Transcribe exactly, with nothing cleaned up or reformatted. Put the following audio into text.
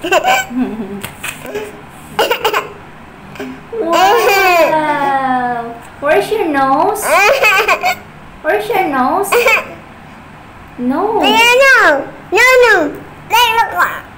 Wow. Where's your nose? Where's your nose? No. No, no, no, no. Look, look.